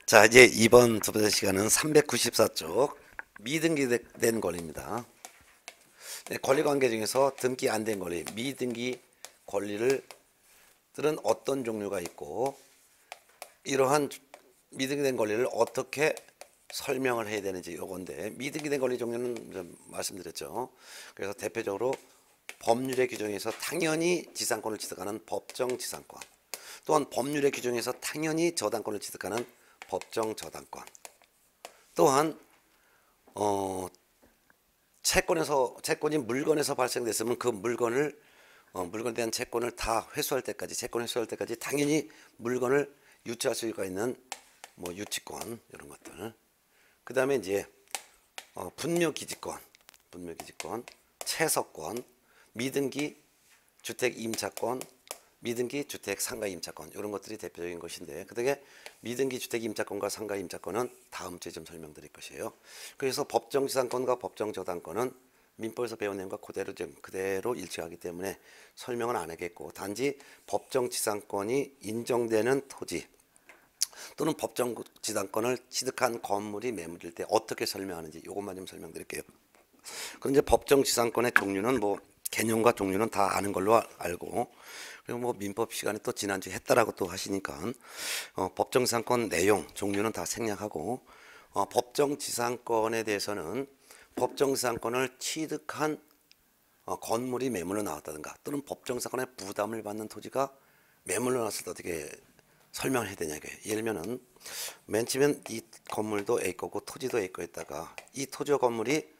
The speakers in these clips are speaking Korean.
자, 이제 이번 두 번째 시간은 394쪽 미등기된 권리입니다. 네, 권리 관계 중에서 등기 안 된 권리, 미등기 권리들은 어떤 종류가 있고 이러한 미등기된 권리를 어떻게 설명을 해야 되는지 요건데, 미등기된 권리 종류는 좀 말씀드렸죠. 그래서 대표적으로 법률의 규정에서 당연히 지상권을 취득하는 법정 지상권, 또한 법률의 규정에서 당연히 저당권을 취득하는 법정 저당권, 또한 채권이 물건에서 발생됐으면 그 물건에 대한 채권을 다 회수할 때까지, 채권 회수할 때까지 당연히 물건을 유치할 수가 있는 뭐 유치권, 이런 것들. 그 다음에 이제 분묘기지권, 채석권, 미등기 주택 임차권, 미등기 주택 상가 임차권, 이런 것들이 대표적인 것인데, 그중에 미등기 주택 임차권과 상가 임차권은 다음 주에 좀 설명드릴 것이에요. 그래서 법정 지상권과 법정 저당권은 민법에서 배운 내용과 그대로 일치하기 때문에 설명은 안 하겠고, 단지 법정 지상권이 인정되는 토지 또는 법정 지상권을 취득한 건물이 매물일 때 어떻게 설명하는지 이것만 좀 설명드릴게요. 그럼 이제 법정 지상권의 종류는 뭐 개념과 종류는 다 아는 걸로 알고, 그리고 뭐 민법 시간에 또 지난주에 했다라고 또 하시니까 법정 지상권 내용 종류는 다 생략하고, 법정 지상권에 대해서는 법정 지상권을 취득한 건물이 매물로 나왔다든가, 또는 법정 지상권의 부담을 받는 토지가 매물로 나왔을 때 어떻게 설명을 해야 되냐. 예를 들면은 맨 처음엔 이 건물도 A 거고 토지도 A 거였다가 이 토지와 건물이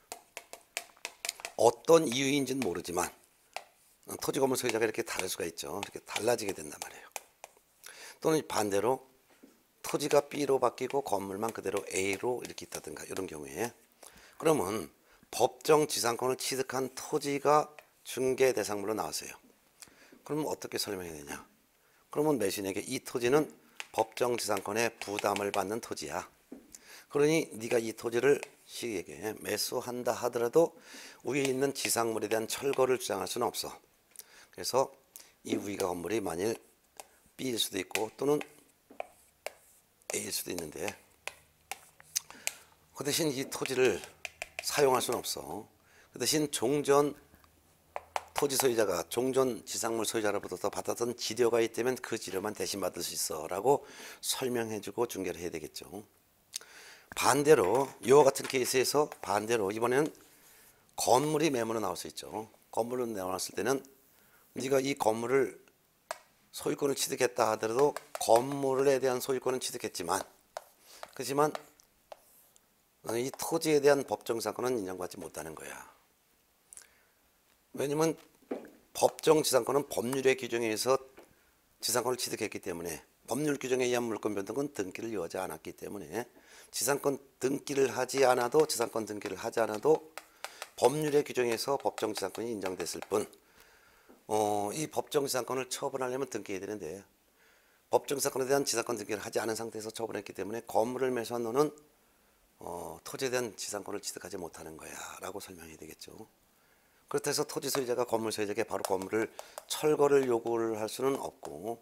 어떤 이유인지는 모르지만 토지 건물 소유자가 이렇게 다를 수가 있죠. 이렇게 달라지게 된단 말이에요. 또는 반대로 토지가 B로 바뀌고 건물만 그대로 A로 이렇게 있다든가, 이런 경우에 그러면 법정 지상권을 취득한 토지가 중개 대상물로 나왔어요. 그러면 어떻게 설명해야 되냐? 그러면 매수인에게 이 토지는 법정 지상권의 부담을 받는 토지야. 그러니 네가 이 토지를 시에게 매수한다 하더라도 위에 있는 지상물에 대한 철거를 주장할 수는 없어. 그래서 이 위가 건물이 만일 B일 수도 있고 또는 A일 수도 있는데, 그 대신 이 토지를 사용할 수는 없어. 그 대신 종전 토지 소유자가 종전 지상물 소유자로부터 받았던 지료가 있다면 그 지료만 대신 받을 수 있어 라고 설명해주고 중개를 해야 되겠죠. 반대로 이와 같은 케이스에서 반대로 이번에는 건물이 매물로 나올 수 있죠. 건물로 나왔을 때는 네가 이 건물을 소유권을 취득했다 하더라도 건물에 대한 소유권은 취득했지만, 그렇지만 이 토지에 대한 법정 지상권은 인정받지 못하는 거야. 왜냐면 법정 지상권은 법률의 규정에 의해서 지상권을 취득했기 때문에, 법률 규정에 의한 물권 변동은 등기를 요하지 않았기 때문에 지상권 등기를 하지 않아도 법률의 규정에서 법정 지상권이 인정됐을 뿐, 이 법정 지상권을 처분하려면 등기해야 되는데 법정 지상권에 대한 지상권 등기를 하지 않은 상태에서 처분했기 때문에 건물을 매수한 너는 토지에 대한 지상권을 취득하지 못하는 거야 라고 설명해야 되겠죠. 그렇다 해서 토지 소유자가 건물 소유자에게 바로 건물을 철거를 요구를 할 수는 없고,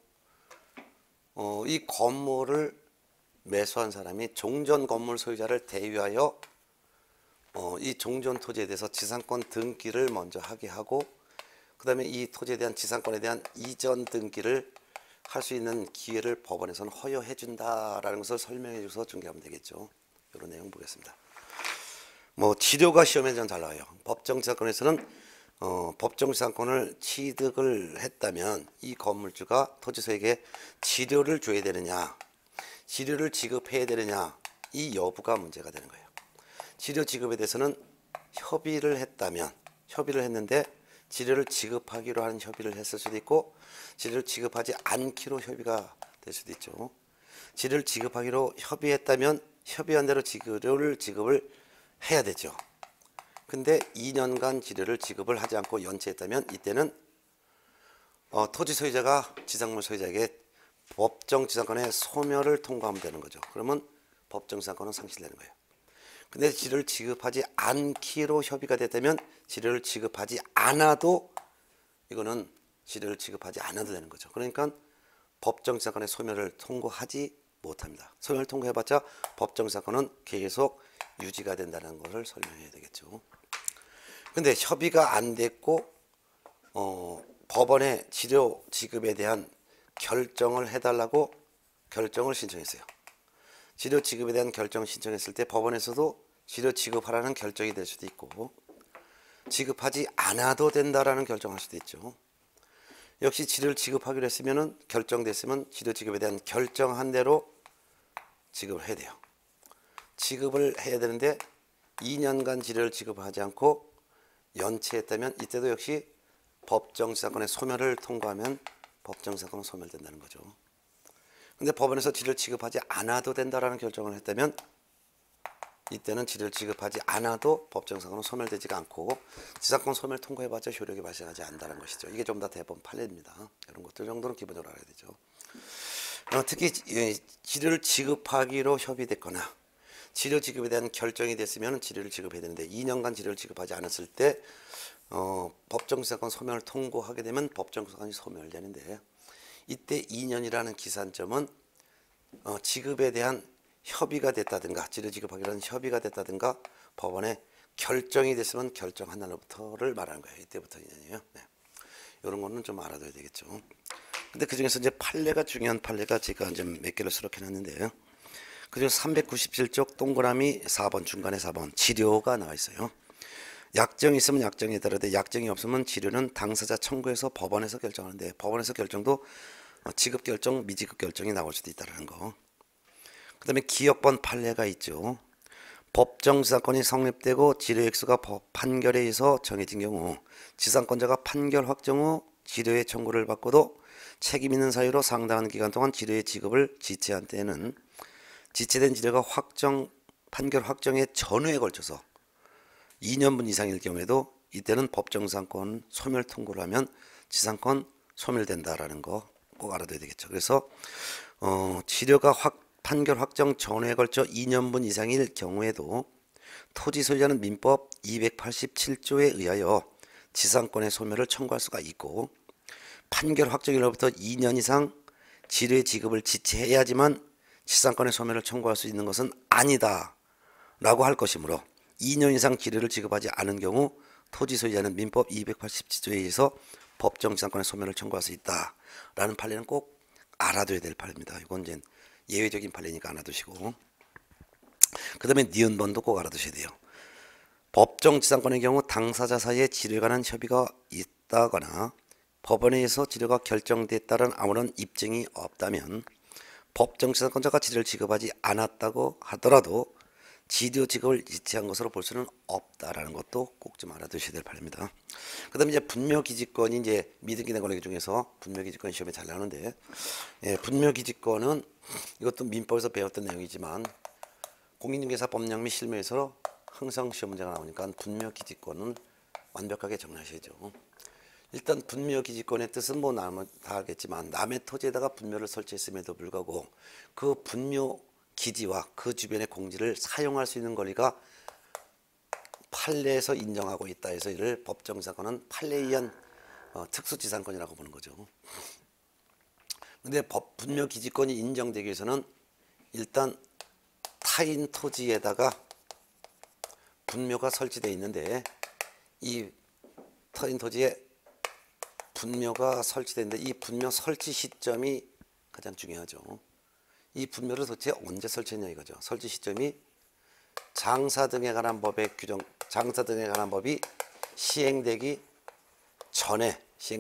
이 건물을 매수한 사람이 종전 건물 소유자를 대위하여 이 종전 토지에 대해서 지상권 등기를 먼저 하게 하고, 그 다음에 이 토지에 대한 지상권에 대한 이전 등기를 할 수 있는 기회를 법원에서는 허용해 준다라는 것을 설명해 줘서 중개하면 되겠죠. 이런 내용 보겠습니다. 뭐 지료가 시험에 잘 나와요. 법정 지상권에서는 법정 지상권을 취득을 했다면 이 건물주가 토지소에게 지료를 줘야 되느냐, 지료를 지급해야 되느냐, 이 여부가 문제가 되는 거예요. 지료 지급에 대해서는 협의를 했는데 지료를 지급하기로 하는 협의를 했을 수도 있고, 지료를 지급하지 않기로 협의가 될 수도 있죠. 지료를 지급하기로 협의했다면 협의한 대로 지료를 지급을 해야 되죠. 근데 2년간 지료를 지급을 하지 않고 연체했다면 이때는 토지 소유자가 지상물 소유자에게 법정 지상권의 소멸을 통고하면 되는 거죠. 그러면 법정 지상권은 상실되는 거예요. 근데 지료를 지급하지 않기로 협의가 됐다면 지료를 지급하지 않아도 되는 거죠. 그러니까 법정 지상권의 소멸을 통고하지 못합니다. 소멸 통과해봤자 법정사건은 계속 유지가 된다는 것을 설명해야 되겠죠. 근데 협의가 안 됐고 법원에 치료 지급에 대한 결정을 해달라고 결정을 신청했어요. 치료 지급에 대한 결정을 신청했을 때 법원에서도 치료 지급하라는 결정이 될 수도 있고 지급하지 않아도 된다라는 결정을 할 수도 있죠. 역시 치료를 지급하기로 했으면 결정됐으면 치료 지급에 대한 결정한 대로 지급을 해야 돼요. 지급을 해야 되는데 2년간 치료를 지급하지 않고 연체했다면 이때도 역시 법정지사건의 소멸을 통과하면 법정지사건은 소멸된다는 거죠. 근데 법원에서 치료를 지급하지 않아도 된다라는 결정을 했다면 이때는 치료를 지급하지 않아도 법정사건은 소멸되지가 않고 지사건 소멸 통과해봤자 효력이 발생하지 않는다는 것이죠. 이게 좀 더 대법원 판례입니다. 이런 것들 정도는 기본적으로 알아야 되죠. 특히 치료를 지급하기로 협의됐거나 치료 지급에 대한 결정이 됐으면 치료를 지급해야 되는데 2년간 치료를 지급하지 않았을 때 법정사건 소멸을 통고하게 되면 법정사건이 소멸되는데 이때 2년이라는 기산점은 지급에 대한 협의가 됐다든가 치료 지급하기로 한 협의가 됐다든가 법원에 결정이 됐으면 결정한 날로부터를 말하는 거예요. 이때부터 2년이에요. 네. 이런 거는 좀 알아둬야 되겠죠. 근데 그 중에서 이제 판례가 중요한 판례가 제가 이제 몇 개를 수록해 놨는데요. 그중 397쪽 동그라미 4번 중간에 4번 치료가 나와 있어요. 약정이 있으면 약정에 따르되 약정이 없으면 치료는 당사자 청구해서 법원에서 결정하는데 법원에서 결정도 지급 결정, 미지급 결정이 나올 수도 있다는 거. 그 다음에 기억번 판례가 있죠. 법정지사건이 성립되고 치료액수가 판결에 의해서 정해진 경우 지상권자가 판결 확정 후 치료의 청구를 받고도 책임 있는 사유로 상당한 기간 동안 치료의 지급을 지체한 때에는 지체된 치료가 판결 확정의 전후에 걸쳐서 2년분 이상일 경우에도 이때는 법정지상권 소멸 통고를 하면 지상권 소멸된다라는 거 꼭 알아둬야 되겠죠. 그래서 치료가 판결 확정 전후에 걸쳐 2년분 이상일 경우에도 토지 소유자는 민법 287조에 의하여 지상권의 소멸을 청구할 수가 있고 판결 확정일로부터 2년 이상 치료의 지급을 지체해야지만 지상권의 소멸을 청구할 수 있는 것은 아니다 라고 할 것이므로 2년 이상 치료를 지급하지 않은 경우 토지 소유자는 민법 287조에 의해서 법정 지상권의 소멸을 청구할 수 있다 라는 판례는 꼭 알아둬야 될 판례입니다. 이건 이제 예외적인 판례니까 알아두시고 그 다음에 니은번도 꼭 알아두셔야 돼요. 법정 지상권의 경우 당사자 사이에 치료에 관한 협의가 있다거나 법원에 의해서 치료가 결정됐다는 아무런 입증이 없다면 법정 지상권자가 치료를 지급하지 않았다고 하더라도 치료 지급을 지체한 것으로 볼 수는 없다라는 것도 꼭 좀 알아두셔야 될 판례입니다. 그다음에 이제 분묘기지권이 이제 미등기 내관계 중에서 분묘기지권 시험에 잘 나오는데 분묘기지권은 이것도 민법에서 배웠던 내용이지만 공인중개사법령 및 실무에서 항상 시험 문제가 나오니까 분묘기지권은 완벽하게 정리하셔야죠. 일단 분묘기지권의 뜻은 뭐 다 알겠지만 남의 토지에다가 분묘를 설치했음에도 불구하고 그 분묘 기지와 그 주변의 공지를 사용할 수 있는 권리가 판례에서 인정하고 있다 해서 이를 법정지상권은 판례에 의한 특수지상권이라고 보는 거죠. 근데 분묘기지권이 인정되기 위해서는 일단 타인 토지에다가 분묘가 설치되어 있는데 이 타인 토지에 분묘가 설치되는데 이 분묘 설치 시점이 가장 중요하죠. 이 분묘를 도대체 언제 설치했냐 이거죠. 설치 시점이 장사 등에 관한 법의 규정, 장사 등에 관한 법이 시행되기 전에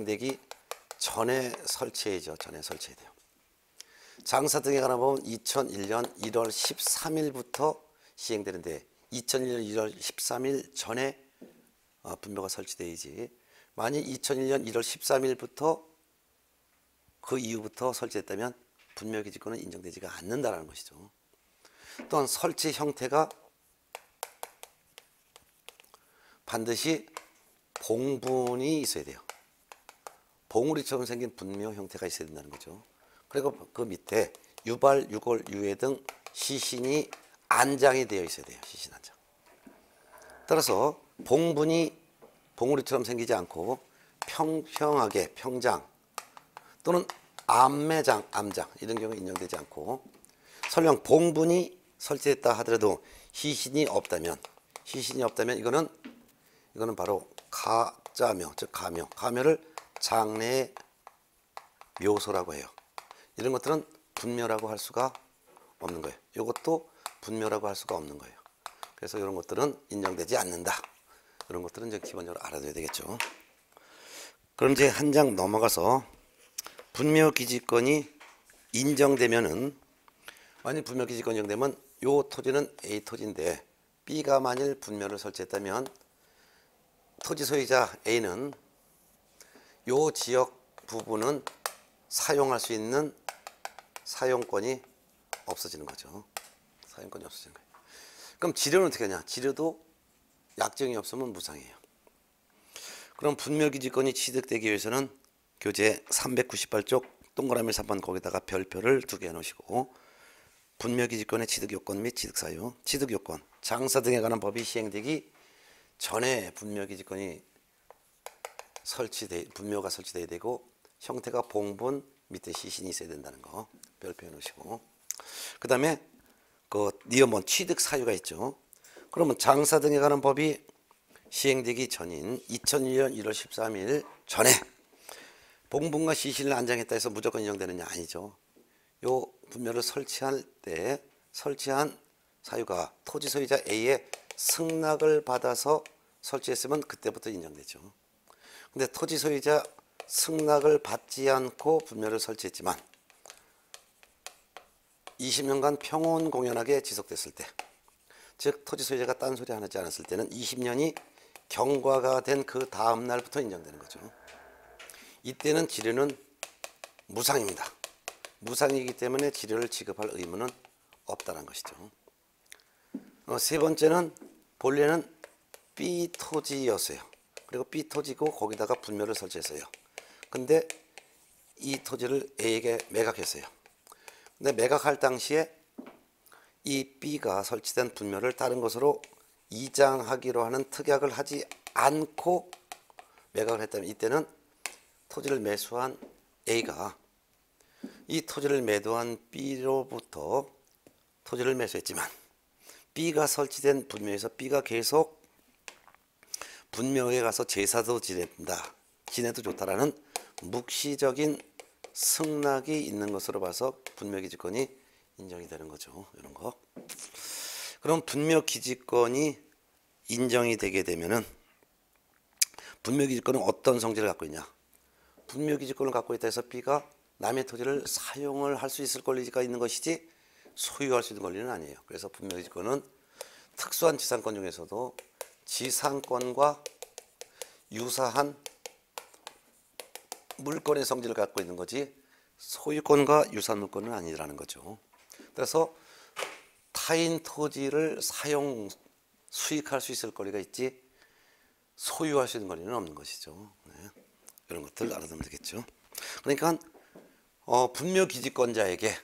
설치해야죠. 전에 설치해야 돼요. 장사 등에 관한 법은 2001년 1월 13일부터 시행되는데 2001년 1월 13일 전에 분묘가 설치돼야지. 만약 2001년 1월 13일부터 그 이후부터 설치했다면 분묘기지권은 인정되지가 않는다라는 것이죠. 또한 설치 형태가 반드시 봉분이 있어야 돼요. 봉우리처럼 생긴 분묘 형태가 있어야 된다는 거죠. 그리고 그 밑에 유발, 유골, 유해 등 시신이 안장이 되어 있어야 돼요. 시신 안장. 따라서 봉분이 봉우리처럼 생기지 않고 평평하게 평장 또는 암매장, 암장 이런 경우 인정되지 않고 설령 봉분이 설치됐다 하더라도 시신이 없다면 이거는 바로 가짜묘, 즉 가묘를 장래의 묘소라고 해요. 이런 것들은 분묘라고 할 수가 없는 거예요. 이것도 분묘라고 할 수가 없는 거예요. 그래서 이런 것들은 인정되지 않는다. 이런 것들은 이제 기본적으로 알아둬야 되겠죠. 그럼 이제 한 장 넘어가서 분묘기지권이 인정되면은, 만약 분묘기지권이 인정되면 요 토지는 A 토지인데 B가 만일 분묘를 설치했다면 토지 소유자 A는 요 지역 부분은 사용할 수 있는 사용권이 없어지는 거죠. 사용권이 없어지는 거예요. 그럼 지료는 어떻게 하냐? 지료도 약정이 없으면 무상이에요. 그럼 분묘기지권이 취득되기 위해서는 교재 398쪽 동그라미 3번 거기다가 별표를 2개 해놓으시고, 분묘기지권의 취득요건 및 취득사유, 취득요건, 장사 등에 관한 법이 시행되기 전에 분묘기지권이 분묘가 설치돼야 되고, 형태가 봉분, 밑에 시신이 있어야 된다는 거 별표 해놓으시고, 그 다음에 그 니은번 취득 사유가 있죠. 그러면 장사 등에 관한 법이 시행되기 전인 2001년 1월 13일 전에 봉분과 시신을 안장했다 해서 무조건 인정되느냐? 아니죠. 요 분묘를 설치할 때 설치한 사유가 토지 소유자 A의 승낙을 받아서 설치했으면 그때부터 인정되죠. 근데 토지 소유자 승낙을 받지 않고 분묘를 설치했지만 20년간 평온공연하게 지속됐을 때, 즉 토지 소유자가 딴소리 하지 않았을 때는 20년이 경과가 된 그 다음 날부터 인정되는 거죠. 이때는 지료는 무상입니다. 무상이기 때문에 지료를 지급할 의무는 없다는 것이죠. 세 번째는 본래는 B 토지였어요. 그리고 B 토지고 거기다가 분묘를 설치했어요. 근데 이 토지를 A에게 매각했어요. 근데 매각할 당시에 이 B가 설치된 분묘를 다른 것으로 이장하기로 하는 특약을 하지 않고 매각을 했다면, 이때는 토지를 매수한 A가 이 토지를 매도한 B로부터 토지를 매수했지만 B가 설치된 분묘에서 B가 계속 분묘에 가서 제사도 지내도 좋다라는 묵시적인 승낙이 있는 것으로 봐서 분묘기지권이 인정이 되는 거죠. 이런 거. 그럼 분묘기지권이 인정이 되게 되면은 분묘기지권은 어떤 성질을 갖고 있냐? 분묘기지권을 갖고 있다 해서 B가 남의 토지를 사용을 할 수 있을 권리가 있는 것이지 소유할 수 있는 권리는 아니에요. 그래서 분묘기지권은 특수한 지상권 중에서도 지상권과 유사한 물권의 성질을 갖고 있는 거지 소유권과 유사한 물권은 아니라는 거죠. 그래서 타인 토지를 수익할 수 있을 권리가 있지 소유할 수 있는 권리는 없는 것이죠. 네. 이런 것들 알아두면 되겠죠. 그러니까 분묘기지권자에게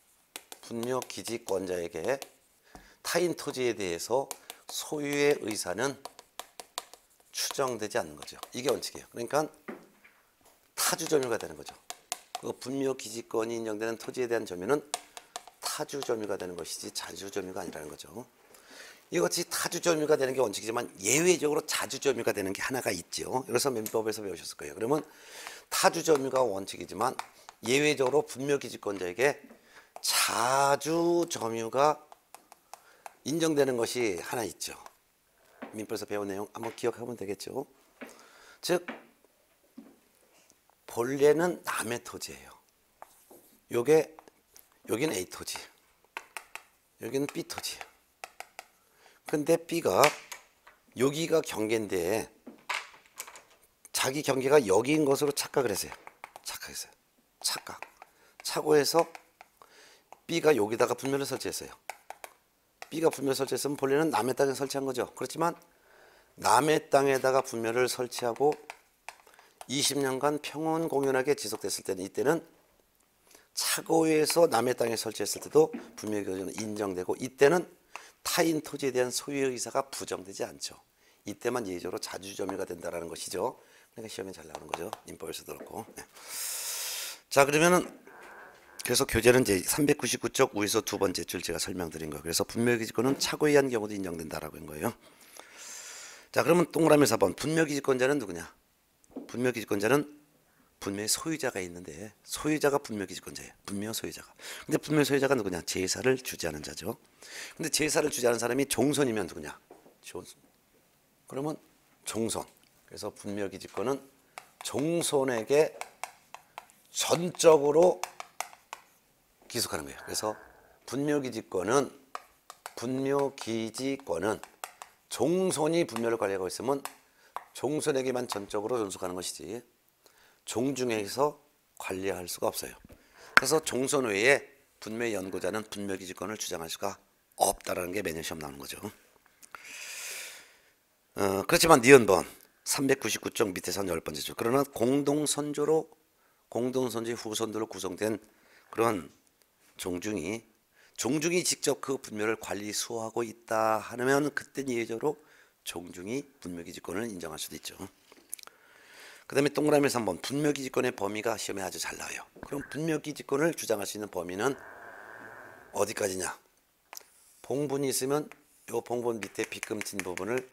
타인 토지에 대해서 소유의 의사는 추정되지 않는 거죠. 이게 원칙이에요. 그러니까 타주 점유가 되는 거죠. 그 분묘기지권이 인정되는 토지에 대한 점유는 타주 점유가 되는 것이지 자주 점유가 아니라는 거죠. 이것이 타주 점유가 되는 게 원칙이지만 예외적으로 자주 점유가 되는 게 하나가 있죠. 그래서 민법에서 배우셨을 거예요. 그러면 타주 점유가 원칙이지만 예외적으로 분묘기지권자에게 자주 점유가 인정되는 것이 하나 있죠. 민법에서 배운 내용 한번 기억하면 되겠죠. 즉 본래는 남의 토지예요. 여기는 A 토지, 여기는 B 토지. 근데 B가 여기가 경계인데 자기 경계가 여기인 것으로 착각을 했어요. 착오해서 B가 여기다가 분묘를 설치했어요. B가 분묘를 설치했으면 본래는 남의 땅에 설치한 거죠. 그렇지만 남의 땅에다가 분묘를 설치하고 20년간 평온공연하게 지속됐을 때는, 이때는 착오해서 남의 땅에 설치했을 때도 분묘기지권은 인정되고, 이때는 타인 토지에 대한 소유의 의사가 부정되지 않죠. 이때만 예외적으로 자주점유가 된다는 것이죠. 그러니까 시험에 잘 나오는 거죠. 민법에서도 그렇고. 네. 자, 그러면은 그래서 교재는 이제 399쪽 위에서 두 번째 줄 제가 설명드린 거. 그래서 분묘기지권은 착오에 의한 경우도 인정된다라고 한 거예요. 자, 그러면 동그라미 4번 분묘기지권자는 누구냐? 분묘기지권자는 분묘의 소유자가 있는데 소유자가 분묘기지권자예요. 분묘 소유자가. 근데 분묘 소유자가 누구냐? 제사를 주재하는 자죠. 근데 제사를 주재하는 사람이 종손이면 누구냐? 종손. 그러면 종손. 그래서 분묘기지권은 종손에게 전적으로 기속하는 거예요. 그래서 분묘기지권은 종손이 분묘를 관리하고 있으면 종손에게만 전적으로 존속하는 것이지 종중에서 관리할 수가 없어요. 그래서 종손 외에 분묘의 연고자는 분묘기지권을 주장할 수가 없다라는 게 매년 시험 나오는 거죠. 그렇지만 니은번 399쪽 밑에서 10번째 줄. 그러나 공동선조의 후손들로 구성된 그런 종중이 직접 그 분묘를 관리 수호하고 있다 하면 그때는 예외적으로 종중이 분묘기지권을 인정할 수도 있죠. 그 다음에 동그라미 3번 분묘기지권의 범위가 시험에 아주 잘 나와요. 그럼 분묘기지권을 주장할 수 있는 범위는 어디까지냐? 봉분이 있으면 이 봉분 밑에 빗금친 부분을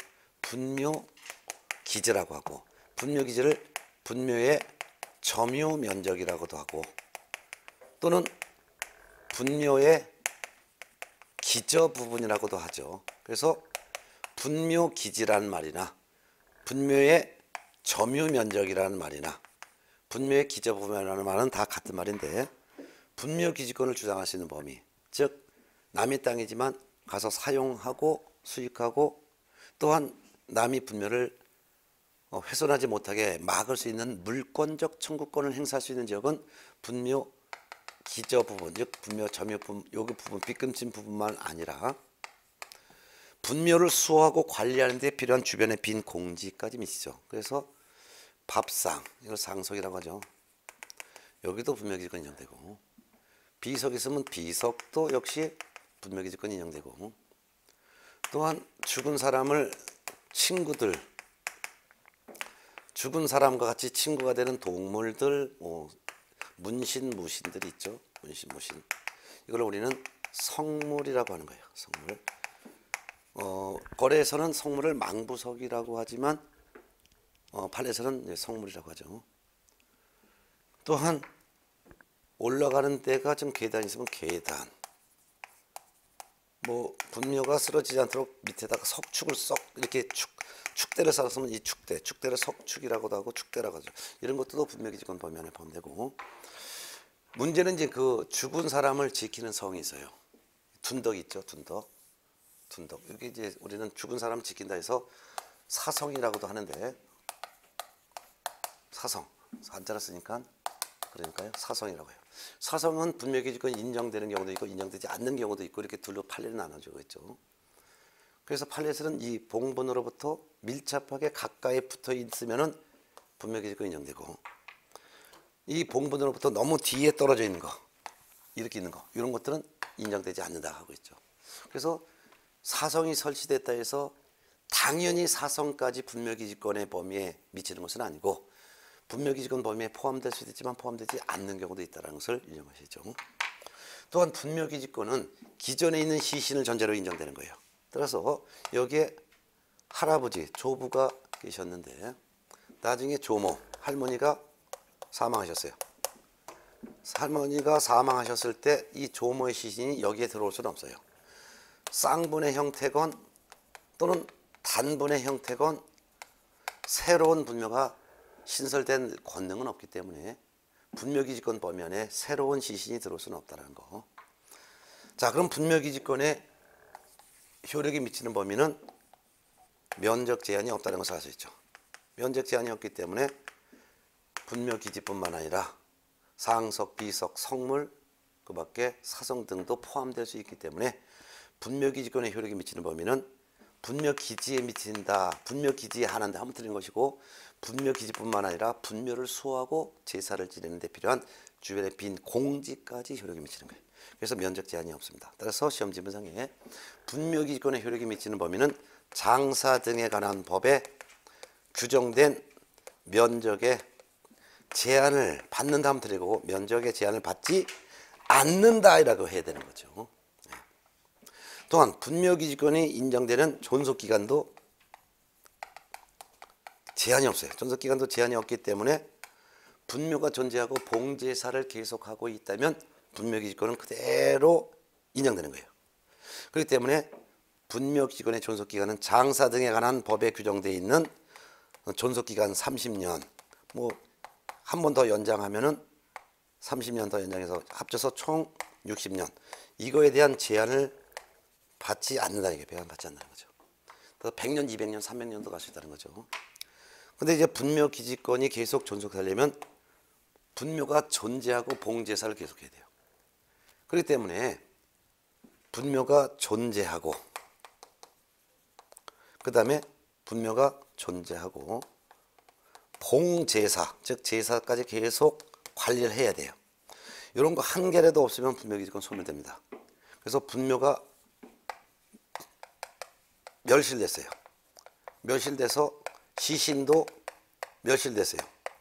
분묘기지라고 하고 분묘기지를 분묘의 점유 면적이라고도 하고 또는 분묘의 기저 부분이라고도 하죠. 그래서 분묘기지라는 말이나 분묘의 점유 면적이라는 말이나 분묘의 기저 부분이라는 말은 다 같은 말인데 분묘기지권을 주장할 수 있는 범위, 즉 남의 땅이지만 가서 사용하고 수익하고 또한 남이 분묘를 훼손하지 못하게 막을 수 있는 물권적 청구권을 행사할 수 있는 지역은 분묘 기저 부분, 즉 분묘 점유 부분, 여기 부분 빗금친 부분만 아니라 분묘를 수호하고 관리하는 데 필요한 주변의 빈 공지까지 미치죠. 그래서 밥상, 이걸 상석이라고 하죠. 여기도 분묘기지권 인정되고 비석 있으면 비석도 역시 분묘기지권 인정되고 또한 죽은 사람을 죽은 사람과 같이 친구가 되는 동물들, 문신, 무신들이 있죠. 문신, 무신. 이걸 우리는 성물이라고 하는 거예요. 성물. 거래에서는 성물을 망부석이라고 하지만 판에서는 성물이라고 하죠. 또한 올라가는 데가 좀 계단이 있으면 계단. 분묘가 쓰러지지 않도록 밑에다가 석축을 썩 이렇게 축대를 쌓았으면 이 축대를 석축이라고도 하고 축대라고 하죠. 이런 것도 분묘기지권 범위 안에 포함되고 문제는 이제 그 죽은 사람을 지키는 성이 있어요. 둔덕 있죠, 둔덕. 여기 이제 우리는 죽은 사람 지킨다 해서 사성이라고도 하는데 사성 한자를 쓰니까 그러니까요 사성이라고 해요. 사성은 분묘기지권 인정되는 경우도 있고 인정되지 않는 경우도 있고 이렇게 둘로 판례를 나눠주고 있죠. 그래서 판례에서는 이 봉분으로부터 밀접하게 가까이 붙어 있으면은 분묘기지권 인정되고 이 봉분으로부터 너무 뒤에 떨어져 있는 거 이렇게 있는 거 이런 것들은 인정되지 않는다 하고 있죠. 그래서 사성이 설치됐다 해서 당연히 사성까지 분묘기지권의 범위에 미치는 것은 아니고 분묘기지권 범위에 포함될 수도 있지만 포함되지 않는 경우도 있다는 것을 인정하시죠. 또한 분묘기지권은 기존에 있는 시신을 전제로 인정되는 거예요. 따라서 여기에 할아버지, 조부가 계셨는데 나중에 조모, 할머니가 사망하셨어요. 할머니가 사망하셨을 때 이 조모의 시신이 여기에 들어올 수는 없어요. 쌍분의 형태건 또는 단분의 형태건 새로운 분묘가 신설된 권능은 없기 때문에 분묘기지권 범위 안에 새로운 시신이 들어올 수는 없다는 거. 자, 그럼 분묘기지권에 효력이 미치는 범위는 면적 제한이 없다는 것을 알 수 있죠. 면적 제한이 없기 때문에 분묘기지뿐만 아니라 상석, 비석, 성물, 그 밖에 사성 등도 포함될 수 있기 때문에 분묘기지권에 효력이 미치는 범위는 분묘기지에 미친다. 분묘기지에 한한데 한번 틀린 것이고 분묘기지뿐만 아니라 분묘를 수호하고 제사를 지내는 데 필요한 주변의 빈 공지까지 효력이 미치는 거예요. 그래서 면적 제한이 없습니다. 따라서 시험 지문상에 분묘기지권에 효력이 미치는 범위는 장사 등에 관한 법에 규정된 면적의 제한을 받는다 하면 틀리고 면적의 제한을 받지 않는다라고 해야 되는 거죠. 또한 분묘기지권이 인정되는 존속기간도 제한이 없어요. 존속기간도 제한이 없기 때문에 분묘가 존재하고 봉제사를 계속하고 있다면 분묘기지권은 그대로 인정되는 거예요. 그렇기 때문에 분묘기지권의 존속기간은 장사 등에 관한 법에 규정되어 있는 존속기간 30년, 뭐 한 번 더 연장하면은 30년 더 연장해서 합쳐서 총 60년, 이거에 대한 제한을 받지 않는다는 게 배반받지 않는다는 거죠. 그래서 100년, 200년, 300년도 갈 수 있다는 거죠. 근데 이제 분묘기지권이 계속 존속하려면 분묘가 존재하고 봉제사를 계속해야 돼요. 그렇기 때문에 분묘가 존재하고, 그 다음에 분묘가 존재하고 봉제사, 즉 제사까지 계속 관리를 해야 돼요. 이런 거 한 개라도 없으면 분묘기지권 소멸됩니다. 그래서 분묘가 멸실됐어요. 멸실돼서 시신도 멸실됐어요.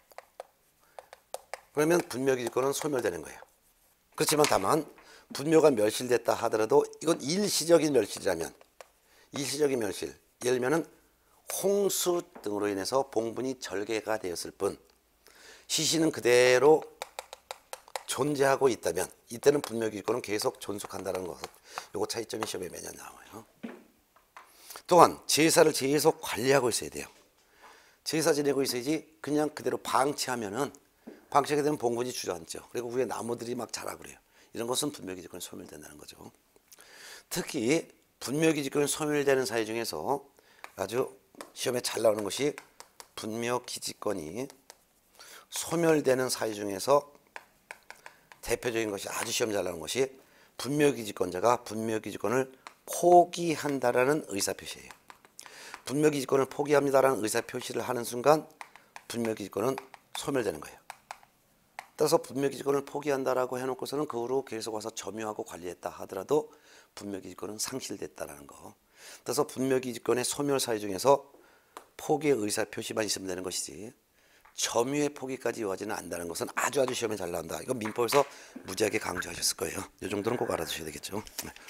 그러면 분묘기지권은 소멸되는 거예요. 그렇지만 다만 분묘가 멸실됐다 하더라도 이건 일시적인 멸실이라면, 일시적인 멸실, 예를 들면 홍수 등으로 인해서 봉분이 절개가 되었을 뿐 시신은 그대로 존재하고 있다면 이때는 분묘기지권은 계속 존속한다는 것, 요거 차이점이 시험에 매년 나와요. 또한 제사를 계속 관리하고 있어야 돼요. 제사 지내고 있어야지 그냥 그대로 방치하면은, 방치하게 되면 봉분이 주저앉죠. 그리고 위에 나무들이 막 자라고 그래요. 이런 것은 분묘기지권이 소멸된다는 거죠. 특히 분묘기지권이 소멸되는 사유 중에서 아주 시험에 잘 나오는 것이, 분묘기지권이 소멸되는 사유 중에서 대표적인 것이, 아주 시험 잘 나오는 것이 분묘기지권자가 분묘기지권을 포기한다라는 의사표시예요. 분묘기지권을 포기합니다라는 의사표시를 하는 순간 분묘기지권은 소멸되는 거예요. 따라서 분묘기지권을 포기한다라고 해놓고서는 그 후로 계속 와서 점유하고 관리했다 하더라도 분묘기지권은 상실됐다라는 거. 따라서 분묘기지권의 소멸 사유 중에서 포기의 의사표시만 있으면 되는 것이지 점유의 포기까지 이어지는 않는다는 것은 아주 시험에 잘 나온다. 이건 민법에서 무지하게 강조하셨을 거예요. 이 정도는 꼭 알아두셔야 되겠죠.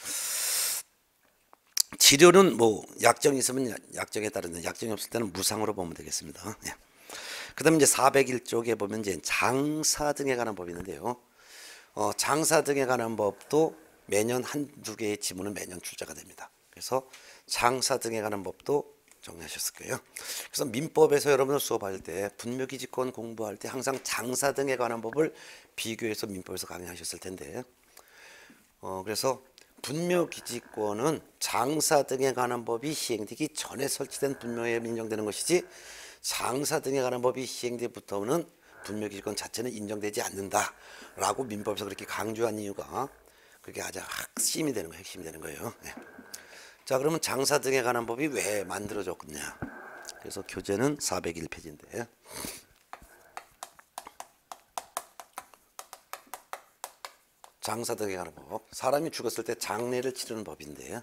치료는 뭐 약정이 있으면 약정에 따르는, 약정이 없을 때는 무상으로 보면 되겠습니다. 그 다음에 이제 401쪽에 보면 이제 장사 등에 관한 법이 있는데요. 장사 등에 관한 법도 매년 한두 개의 지문은 매년 출제가 됩니다. 그래서 장사 등에 관한 법도 정리하셨을 거예요. 그래서 민법에서 여러분들 수업할 때, 분묘기지권 공부할 때 항상 장사 등에 관한 법을 비교해서 민법에서 강의하셨을 텐데, 그래서 분묘기지권은 장사 등에 관한 법이 시행되기 전에 설치된 분묘에 인정되는 것이지, 장사 등에 관한 법이 시행되부터는 분묘기지권 자체는 인정되지 않는다라고 민법에서 그렇게 강조한 이유가 그게 아주 핵심이 되는 거예요. 핵심이 되는 거예요. 네. 자, 그러면 장사 등에 관한 법이 왜 만들어졌느냐. 그래서 교재는 401페이지인데, 장사 등에 관한 법, 사람이 죽었을 때 장례를 치르는 법인데,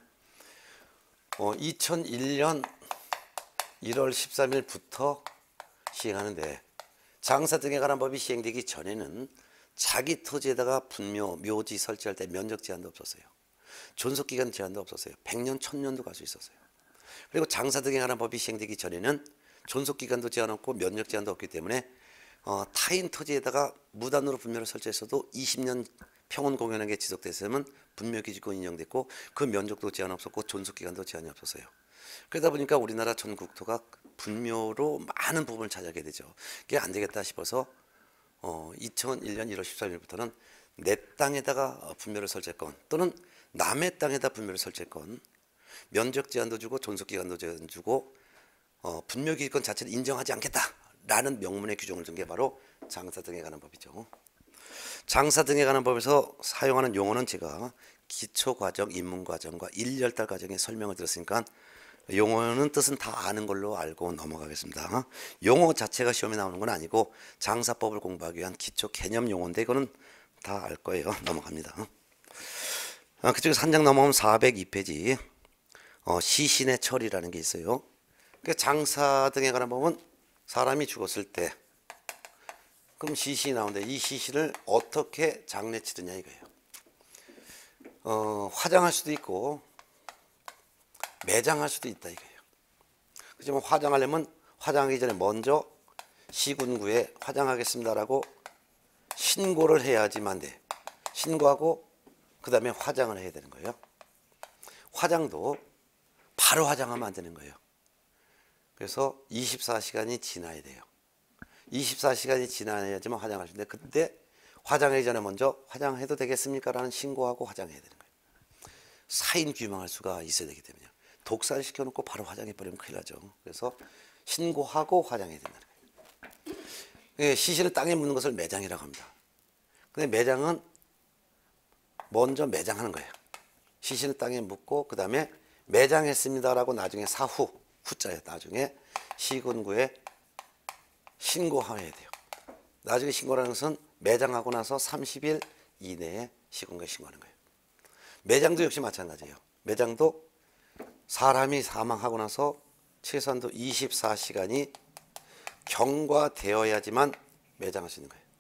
2001년 1월 13일부터 시행하는데, 장사 등에 관한 법이 시행되기 전에는 자기 토지에다가 분묘, 묘지 설치할 때 면적 제한도 없었어요. 존속기간 제한도 없었어요. 100년, 1000년도 갈 수 있었어요. 그리고 장사 등에 관한 법이 시행되기 전에는 존속기간도 제한 없고 면적 제한도 없기 때문에 타인 토지에다가 무단으로 분묘를 설치했어도 20년 평온 공연하게 지속됐으면 분묘기지권 인정됐고, 그 면적도 제한 없었고 존속기간도 제한이 없었어요. 그러다 보니까 우리나라 전 국토가 분묘로 많은 부분을 차지하게 되죠. 그게 안 되겠다 싶어서 2001년 1월 13일부터는 내 땅에다가 분묘를 설치했건 또는 남의 땅에다 분묘를 설치했건 면적 제한도 주고 존속기간도 제한 주고 분묘기지권 자체를 인정하지 않겠다라는 명문의 규정을 준 게 바로 장사 등에 관한 법이죠. 장사 등에 관한 법에서 사용하는 용어는 제가 기초과정, 입문과정과 1열달 과정에 설명을 드렸으니까 용어는 뜻은 다 아는 걸로 알고 넘어가겠습니다. 용어 자체가 시험에 나오는 건 아니고 장사법을 공부하기 위한 기초 개념 용어인데 이거는 다 알 거예요. 넘어갑니다. 그쪽에서 한 장 넘어가면 402페이지 시신의 처리라는 게 있어요. 장사 등에 관한 법은 사람이 죽었을 때 그럼 시신이 나오는데 이 시신을 어떻게 장례 치르냐 이거예요. 화장할 수도 있고 매장할 수도 있다 이거예요. 그렇지만 화장하려면 화장하기 전에 먼저 시군구에 화장하겠습니다라고 신고를 해야지만 돼. 신고하고 그 다음에 화장을 해야 되는 거예요. 화장도 바로 화장하면 안 되는 거예요. 그래서 24시간이 지나야 돼요. 24시간이 지나야지만 화장할 수 있는데 그때 화장하기 전에 먼저 화장해도 되겠습니까? 라는 신고하고 화장해야 되는 거예요. 사인 규명할 수가 있어야 되기 때문에요. 독살 시켜놓고 바로 화장해버리면 큰일 나죠. 그래서 신고하고 화장해야 된다는 거예요. 시신을 땅에 묻는 것을 매장이라고 합니다. 근데 매장은 먼저 매장하는 거예요. 시신을 땅에 묻고 그 다음에 매장했습니다라고 나중에 사후, 후자예요. 나중에 시군구에 신고해야 돼요. 나중에 신고라는 것은 매장하고 나서 30일 이내에 시군구에 신고하는 거예요. 매장도 역시 마찬가지예요. 매장도 사람이 사망하고 나서 최소한도 24시간이 경과되어야지만 매장할 수 있는 거예요.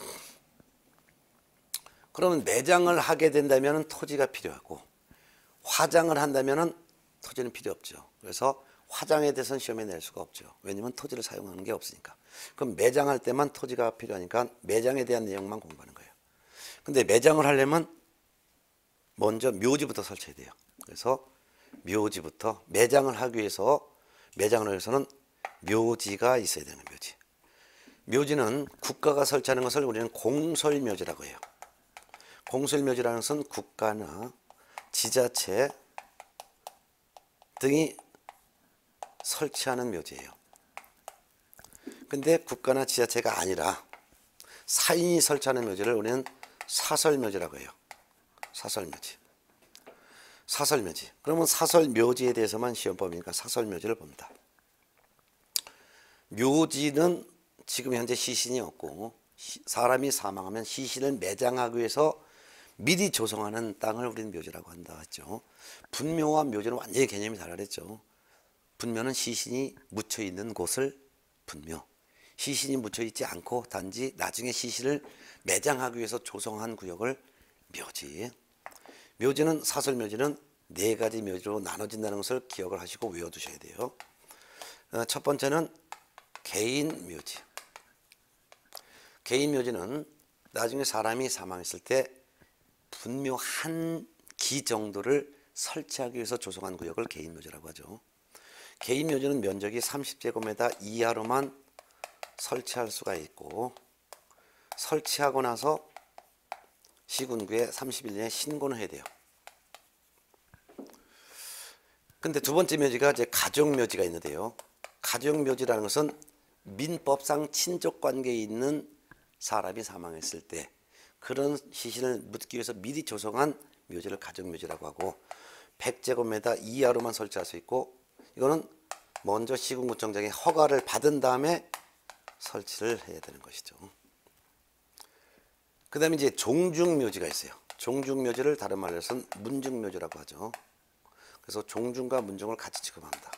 그러면 매장을 하게 된다면 토지가 필요하고 화장을 한다면 토지는 필요 없죠. 그래서 화장에 대해서는 시험에 낼 수가 없죠. 왜냐하면 토지를 사용하는 게 없으니까. 그럼 매장할 때만 토지가 필요하니까 매장에 대한 내용만 공부하는 거예요. 근데 매장을 하려면 먼저 묘지부터 설치해야 돼요. 그래서 묘지부터 매장을 하기 위해서 매장을 위해서는 묘지가 있어야 되는 거예요. 묘지. 묘지는 국가가 설치하는 것을 우리는 공설묘지라고 해요. 공설묘지라는 것은 국가나 지자체 등이 설치하는 묘지예요. 근데 국가나 지자체가 아니라 사인이 설치하는 묘지를 우리는 사설묘지라고 해요. 사설묘지. 사설묘지. 그러면 사설묘지에 대해서만 시험범위니까 사설묘지를 봅니다. 묘지는 지금 현재 시신이 없고 사람이 사망하면 시신을 매장하기 위해서 미리 조성하는 땅을 우리는 묘지라고 한다 했죠. 분묘와 묘지는 완전히 개념이 다르겠죠. 분묘는 시신이 묻혀 있는 곳을 분묘. 시신이 묻혀 있지 않고 단지 나중에 시신을 매장하기 위해서 조성한 구역을 묘지. 묘지는 사설묘지는 네 가지 묘지로 나눠진다는 것을 기억을 하시고 외워두셔야 돼요. 첫 번째는 개인묘지. 개인묘지는 나중에 사람이 사망했을 때 분묘 한 기 정도를 설치하기 위해서 조성한 구역을 개인묘지라고 하죠. 개인묘지는 면적이 30제곱미터 이하로만 설치할 수가 있고 설치하고 나서 시군구에 30일 내에 신고는 해야 돼요. 근데 두 번째 묘지가 이제 가족묘지가 있는데요. 가족묘지라는 것은 민법상 친족관계에 있는 사람이 사망했을 때 그런 시신을 묻기 위해서 미리 조성한 묘지를 가족묘지라고 하고 100제곱미터 이하로만 설치할 수 있고 이거는 먼저 시군구청장의 허가를 받은 다음에 설치를 해야 되는 것이죠. 그 다음에 이제 종중묘지가 있어요. 종중묘지를 다른 말로 해서는 문중묘지라고 하죠. 그래서 종중과 문중을 같이 취급합니다.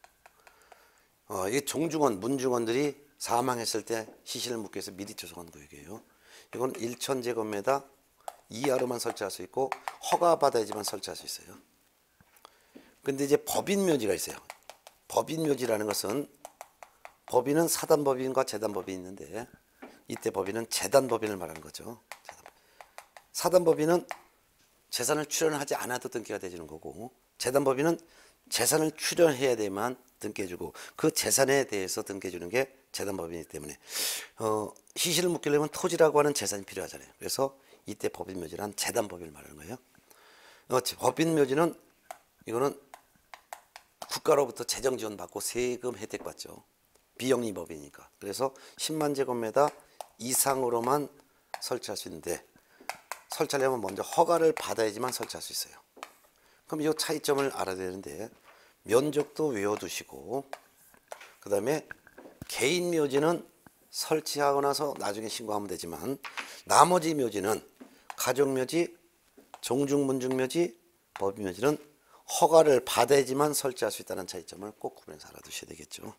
이 종중원, 문중원들이 사망했을 때 시신을 묻기 위해서 미리 조성한 구역이에요. 이건 1000제곱미터 이하로만 설치할 수 있고 허가받아야지만 설치할 수 있어요. 근데 이제 법인묘지가 있어요. 법인묘지라는 것은 법인은 사단법인과 재단법인이 있는데 이때 법인은 재단법인을 말하는 거죠. 사단법인은 재산을 출연하지 않아도 등기가 되는 거고 재단법인은 재산을 출연해야 되만 등기해주고 그 재산에 대해서 등기해주는 게 재단법인이기 때문에 시신을 묻기려면 토지라고 하는 재산이 필요하잖아요. 그래서 이때 법인묘지란 재단법인을 말하는 거예요. 법인묘지는 이거는 국가로부터 재정 지원 받고 세금 혜택 받죠. 비영리법이니까. 그래서 10만 제곱미터 이상으로만 설치할 수 있는데 설치하려면 먼저 허가를 받아야지만 설치할 수 있어요. 그럼 이 차이점을 알아야 되는데 면적도 외워두시고 그 다음에 개인 묘지는 설치하고 나서 나중에 신고하면 되지만 나머지 묘지는 가족묘지, 종중문중묘지, 법인묘지는 허가를 받아야지만 설치할 수 있다는 차이점을 꼭 구분해서 알아두셔야 되겠죠.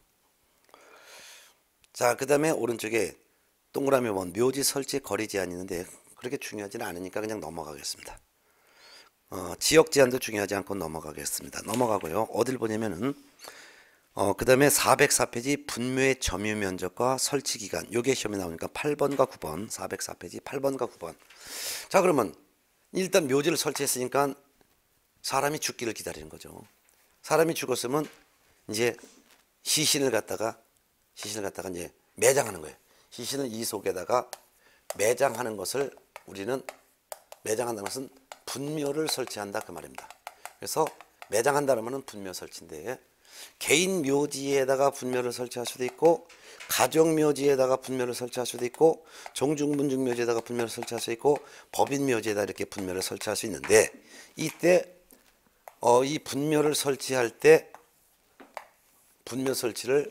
자, 그 다음에 오른쪽에 동그라미 본 묘지 설치 거리 제한이 있는데 그렇게 중요하지는 않으니까 그냥 넘어가겠습니다. 지역 제한도 중요하지 않고 넘어가겠습니다. 넘어가고요. 어딜 보냐면은 그 다음에 404페이지 분묘의 점유 면적과 설치 기간. 요게 시험에 나오니까 8번과 9번. 404페이지 8번과 9번. 자, 그러면 일단 묘지를 설치했으니까 사람이 죽기를 기다리는 거죠. 사람이 죽었으면 이제 시신을 갖다가 이제 매장하는 거예요. 시신을 이 속에다가 매장하는 것을 우리는 매장한다는 것은 분묘를 설치한다 그 말입니다. 그래서 매장한다는 말은 분묘 설치인데 개인 묘지에다가 분묘를 설치할 수도 있고 가정 묘지에다가 분묘를 설치할 수도 있고 종중문중 묘지에다가 분묘를 설치할 수 있고 법인 묘지에다 이렇게 분묘를 설치할 수 있는데 이때 이 분묘를 설치할 때 분묘 설치를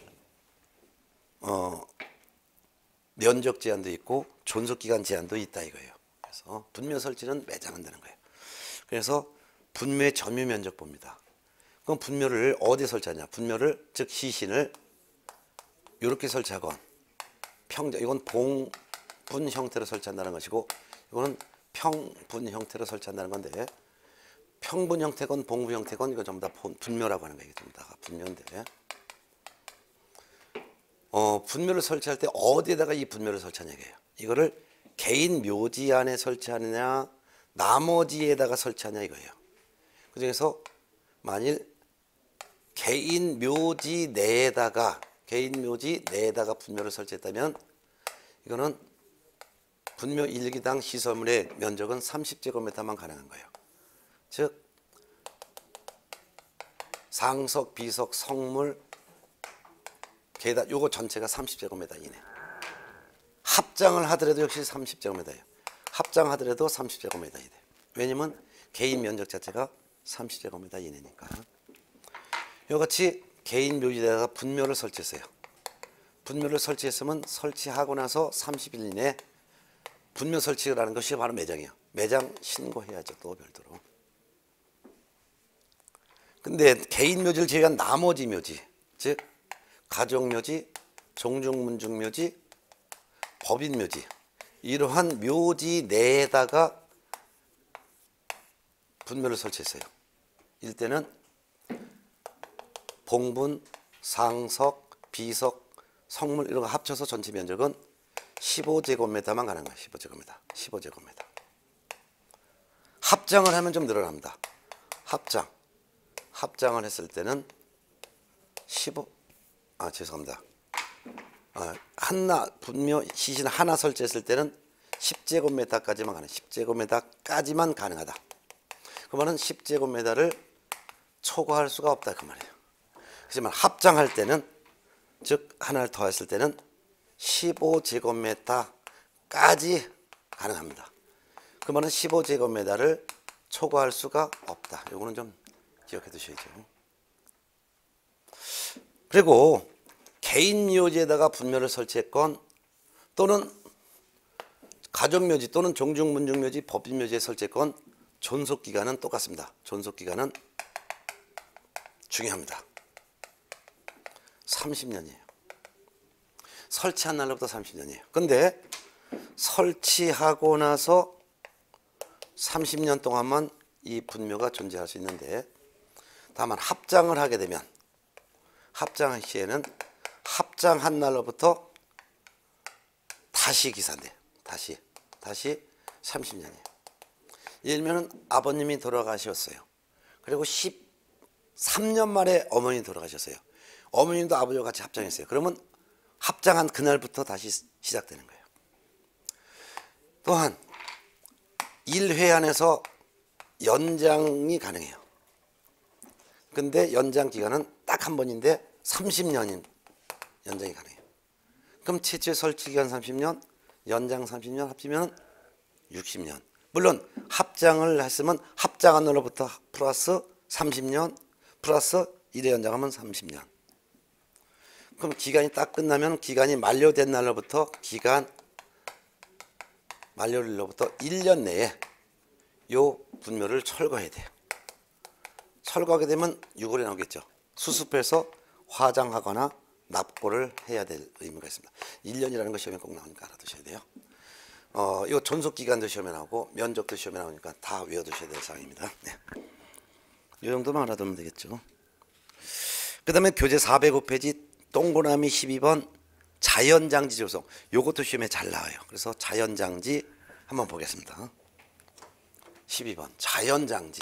면적 제한도 있고 존속 기간 제한도 있다 이거예요. 그래서 분묘 설치는 매장한다는 거예요. 그래서 분묘의 점유 면적 봅니다. 그럼 분묘를 어디에 설치하냐? 분묘를 즉 시신을 이렇게 설치하건 평정 이건 봉분 형태로 설치한다는 것이고 이거는 평분 형태로 설치한다는 건데 평분 형태건 봉분 형태건 이거 전부 다 분묘라고 하는 거예요. 전부 다 분묘인데 분묘를 설치할 때 어디에다가 이 분묘를 설치하냐 이거예요. 이거를 개인 묘지 안에 설치하느냐 나머지에다가 설치하냐 이거예요. 그중에서 만일 개인 묘지 내에다가 분묘를 설치했다면 이거는 분묘 1기당 시설물의 면적은 30제곱미터만 가능한 거예요. 즉 상석, 비석, 성물, 계단 요거 전체가 30제곱미터 이내. 합장을 하더라도 역시 30제곱미터예요. 합장하더라도 30제곱미터 이내. 왜냐면 개인 면적 자체가 30제곱미터 이내니까. 이같이 개인 묘지에다가 분묘를 설치했어요. 분묘를 설치했으면 설치하고 나서 30일 이내 분묘 설치라는 것이 바로 매장이에요. 매장 신고해야죠. 또 별도로. 근데 개인 묘지를 제외한 나머지 묘지, 즉 가족 묘지, 종중문중 묘지, 법인 묘지 이러한 묘지 내에다가 분묘를 설치했어요. 이때는 봉분, 상석, 비석, 성물 이런 거 합쳐서 전체 면적은 15제곱미터만 가는 거예요. 15제곱미터. 합장을 하면 좀 늘어납니다. 합장을 했을 때는 죄송합니다. 분묘 시신 하나 설치했을 때는 10제곱미터까지만 가능. 10제곱미터까지만 가능하다. 그러면 10제곱미터를 초과할 수가 없다 그 말이에요. 하지만 합장할 때는 즉 하나를 더했을 때는 15제곱미터까지 가능합니다. 그러면 15제곱미터를 초과할 수가 없다. 이거는 좀 기억해 두셔야죠. 그리고 개인 묘지에다가 분묘를 설치했건 또는 가족 묘지 또는 종중문중 묘지, 법인 묘지에 설치했건 존속 기간은 똑같습니다. 존속 기간은 중요합니다. 30년이에요. 설치한 날로부터 30년이에요. 근데 설치하고 나서 30년 동안만 이 분묘가 존재할 수 있는데 다만 합장을 하게 되면 합장 시에는 합장한 날로부터 다시 기산돼요. 다시 30년이에요. 예를 들면 아버님이 돌아가셨어요. 그리고 13년 만에 어머니 돌아가셨어요. 어머님도 아버지와 같이 합장했어요. 그러면 합장한 그날부터 다시 시작되는 거예요. 또한 1회 안에서 연장이 가능해요. 근데 연장 기간은 딱 한 번인데 30년인 연장이 가능해요. 그럼 최초의 설치 기간 30년, 연장 30년 합치면 60년. 물론 합장을 했으면 합장한 날로부터 플러스 30년 플러스 1회 연장하면 30년. 그럼 기간이 딱 끝나면 기간이 만료된 날로부터 1년 내에 요 분묘를 철거해야 돼요. 철거하게 되면 6월에 나오겠죠. 수습해서 화장하거나 납고를 해야 될 의무가 있습니다. 1년이라는 것이 시험에 꼭 나오니까 알아두셔야 돼요. 요 존속 기간도 시험에 나오고 면적도 시험에 나오니까 다 외워두셔야 될 사항입니다. 네. 이 정도만 알아두면 되겠죠. 그 다음에 교재 405페이지 동그라미 12번 자연장지 조성. 요것도 시험에 잘 나와요. 그래서 자연장지 한번 보겠습니다. 12번 자연장지.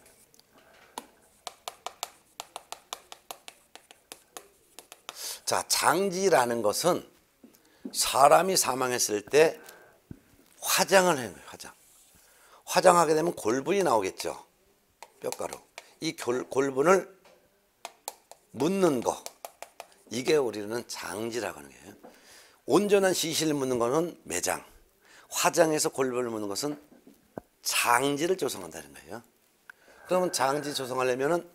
자, 장지라는 것은 사람이 사망했을 때 화장을 해요. 화장하게 되면 골분이 나오겠죠. 뼈가루. 이 골분을 묻는 거, 이게 우리는 장지라고 하는 거예요. 온전한 시신을 묻는 거는 매장, 화장해서 골분을 묻는 것은 장지를 조성한다는 거예요. 그러면 장지 조성하려면은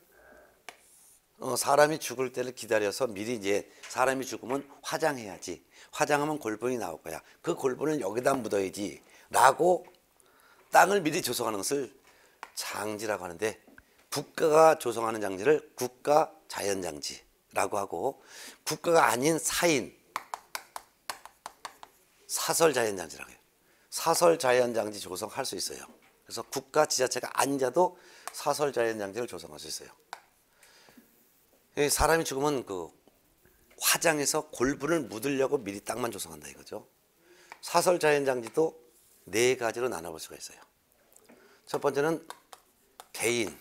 사람이 죽을 때를 기다려서 미리 이제 사람이 죽으면 화장해야지. 화장하면 골분이 나올 거야. 그 골분을 여기다 묻어야지 라고 땅을 미리 조성하는 것을 장지라고 하는데, 국가가 조성하는 장지를 국가 자연장지라고 하고, 국가가 아닌 사인 사설 자연장지라고 해요. 사설 자연장지 조성할 수 있어요. 그래서 국가 지자체가 아니자도 사설 자연장지를 조성할 수 있어요. 사람이 죽으면 그 화장해서 골분을 묻으려고 미리 땅만 조성한다 이거죠. 사설 자연장지도 네 가지로 나눠볼 수가 있어요. 첫 번째는 개인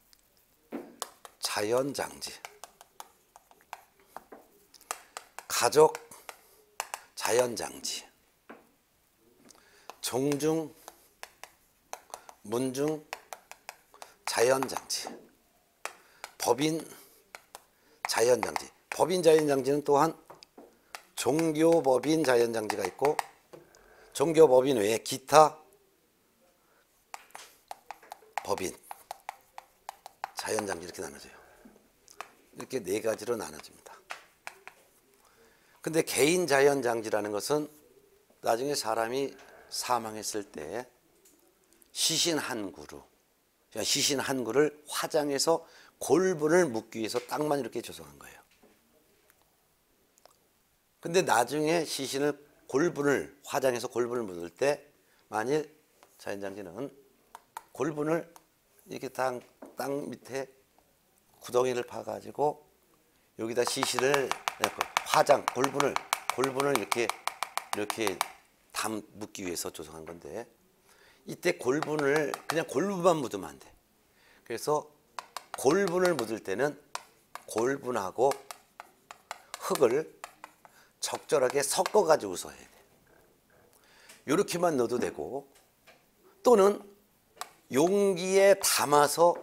자연장지, 가족 자연장지, 종중 문중 자연장지, 법인 자연장지. 법인 자연장지는 또한 종교법인 자연장지가 있고, 종교법인 외에 기타 법인 자연장지 이렇게 나눠져요. 이렇게 네 가지로 나눠집니다. 근데 개인 자연장지라는 것은 나중에 사람이 사망했을 때 시신 한 구루, 시신 한 구를 화장해서 골분을 묻기 위해서 땅만 이렇게 조성한 거예요. 근데 나중에 시신을 골분을 화장해서 골분을 묻을 때 만일 자연장지는 골분을 이렇게 땅 밑에 구덩이를 파가지고 여기다 시신을 화장 골분을 이렇게 묻기 위해서 조성한 건데, 이때 골분을 그냥 골분만 묻으면 안 돼. 그래서 골분을 묻을 때는 골분하고 흙을 적절하게 섞어가지고 해야 돼. 이렇게만 넣어도 되고, 또는 용기에 담아서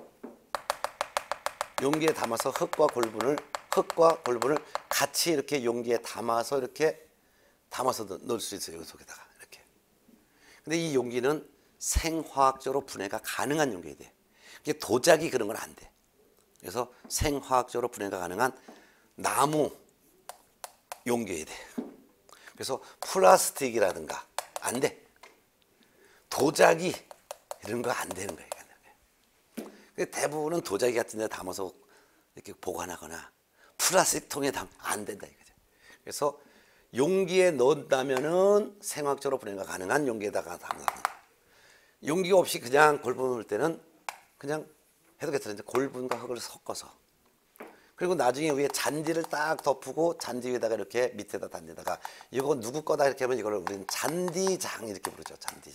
흙과 골분을 같이 이렇게 용기에 담아서 넣을 수 있어요. 이 속에다가 이렇게. 근데 이 용기는 생화학적으로 분해가 가능한 용기여야 돼. 이게 도자기 그런 건 안 돼. 그래서 생화학적으로 분해가 가능한 나무 용기여야 돼. 그래서 플라스틱이라든가 안 돼. 도자기 이런 거 안 되는 거예요. 대부분은 도자기 같은 데 담아서 이렇게 보관하거나 플라스틱 통에 담으면 안 된다 이거죠. 그래서 용기에 넣는다면은 생화학적으로 분해가 가능한 용기에다가 담는다. 용기가 없이 그냥 골분을 넣을 때는 그냥 해도 괜찮은데 골분과 흙을 섞어서, 그리고 나중에 위에 잔디를 딱 덮고 잔디 위에다가 이렇게 밑에다 단데다가 이거 누구 거다 이렇게 하면 이걸 우리는 잔디장 이렇게 부르죠.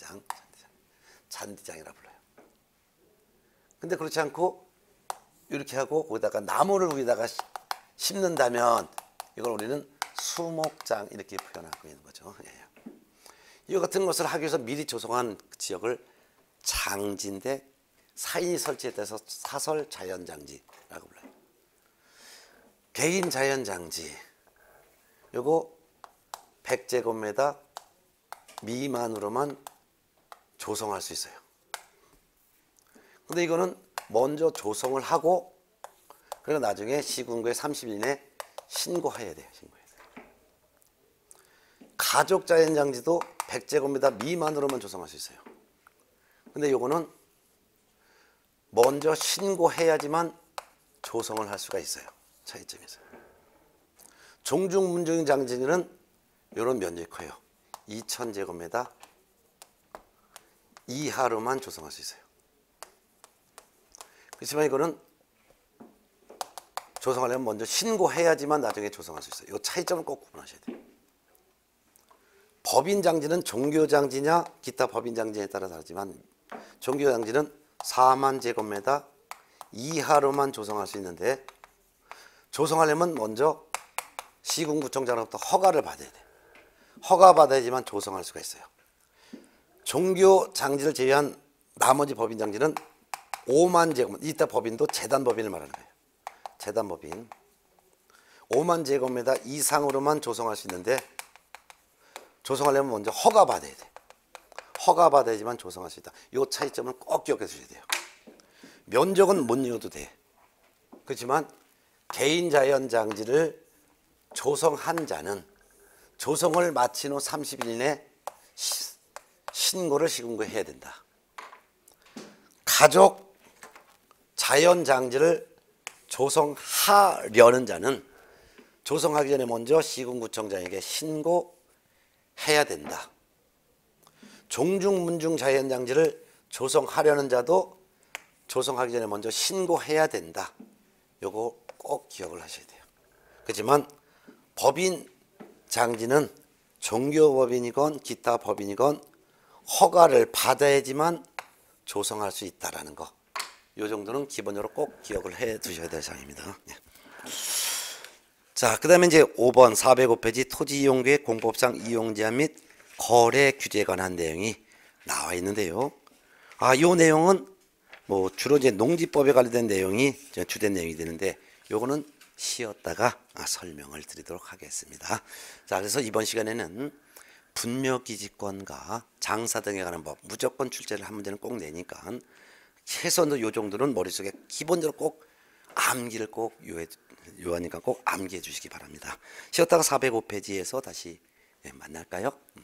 잔디장이라 불러요. 근데 그렇지 않고 이렇게 하고 거기다가 나무를 위에다가 심는다면 이걸 우리는 수목장 이렇게 표현하고 있는 거죠. 이와 같은 것을 하기 위해서 미리 조성한 지역을 장지인데, 사인이 설치돼서 사설 자연장지라고 불러요. 개인 자연장지, 요거 100제곱미터 미만으로만 조성할 수 있어요. 근데 이거는 먼저 조성을 하고, 그리고 나중에 시군구에 30일 이내 신고해야 돼요. 가족 자연장지도 100제곱미터 미만으로만 조성할 수 있어요. 근데 요거는 먼저 신고해야지만 조성을 할 수가 있어요. 차이점이 있어요. 종중문중 장지는 이런 면적이 커요. 2000제곱미터 이하로만 조성할 수 있어요. 그렇지만 이거는 조성하려면 먼저 신고해야지만 나중에 조성할 수 있어요. 이 차이점을 꼭 구분하셔야 돼요. 법인장지는 종교장지냐 기타 법인장지에 따라 다르지만 종교장지는 4만 제곱미터 이하로만 조성할 수 있는데 조성하려면 먼저 시군구청장으로부터 허가를 받아야 돼요. 허가 받아야지만 조성할 수가 있어요. 종교장지를 제외한 나머지 법인장지는 5만 제곱미터, 이따 법인도 재단법인을 말하는 거예요. 재단법인 5만 제곱미터 이상으로만 조성할 수 있는데 조성하려면 먼저 허가 받아야 돼. 허가 받아야지만 조성할 수 있다. 이 차이점을 꼭 기억해 주셔야 돼요. 면적은 못 이어도 돼. 그렇지만 개인 자연 장지를 조성한 자는 조성을 마친 후 30일 이내 신고를 시군구에 해야 된다. 가족 자연 장지를 조성하려는 자는 조성하기 전에 먼저 시군구청장에게 신고해야 된다. 종중문중 자연장지를 조성하려는 자도 조성하기 전에 먼저 신고해야 된다. 요거 꼭 기억을 하셔야 돼요. 그렇지만 법인 장지는 종교법인이건 기타 법인이건 허가를 받아야지만 조성할 수 있다라는 거. 요 정도는 기본적으로 꼭 기억을 해 두셔야 될 사항입니다. 네. 자, 그 다음에 이제 5번 405페이지 토지이용계획 공법상 이용제한 및 거래 규제에 관한 내용이 나와 있는데요. 요 내용은 뭐 주로 이제 농지법에 관련된 내용이 주된 내용이 되는데 요거는 쉬었다가 설명을 드리도록 하겠습니다. 자, 그래서 이번 시간에는 분묘기지권과 장사 등에 관한 법 무조건 출제를 한 문제는 꼭 내니까 최소한도 요 정도는 머릿속에 기본적으로 꼭 암기를 꼭 요하니까 꼭 암기해 주시기 바랍니다. 쉬었다가 405페이지에서 다시 만날까요?